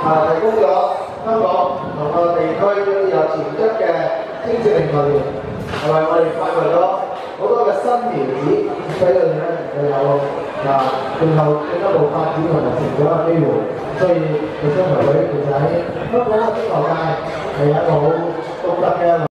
提供咗香港同個地區有潛質嘅青少年球員，係咪？我哋發掘咗好多嘅新苗子，俾佢哋咧有最後進一步發展同埋成長嘅機會。所以澳洲球隊其實喺香港嘅足球界係一個好獨特嘅。